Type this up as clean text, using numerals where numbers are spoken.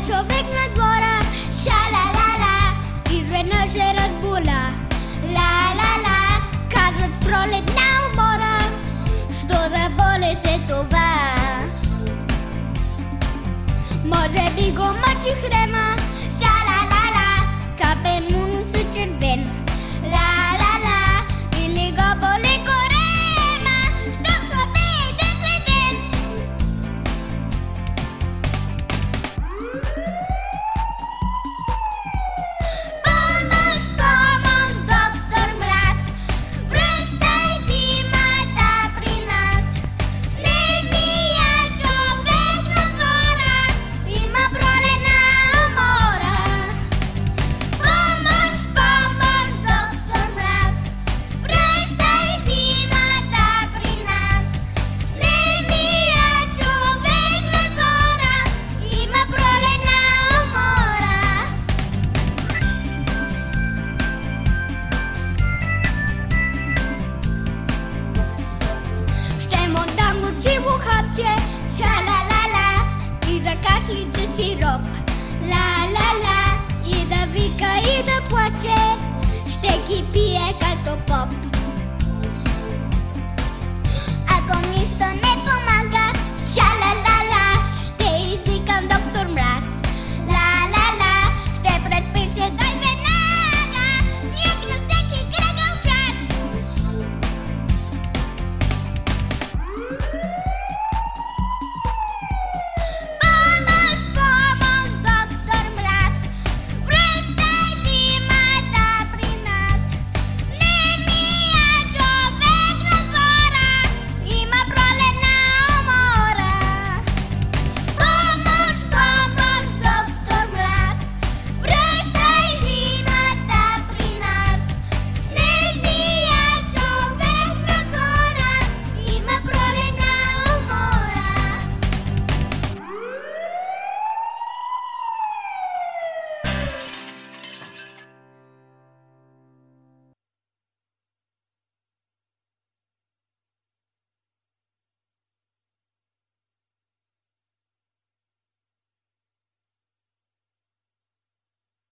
човек на двора, ша-ла-ла-ла, изведнъж се разбуля. Ла-ла-ла, казват пролетна умора, що за болест е това? Може би го мъчи хрема, ша-ла-ла-ла, капен му нос е червен. Ла-ла-ла, или го боли корема, що слабее ден след ден. Помощ, помощ, доктор Мраз, връщай зимата при нас. Снежния човек на двора има пролетна умора. Помощ, помощ, доктор Мраз, връщай зимата при нас. Снежния човек на двора има пролетна умора. Ще му дам горчиво хапче, ша-ла-ла-ла, и за кашлица сироп. Ла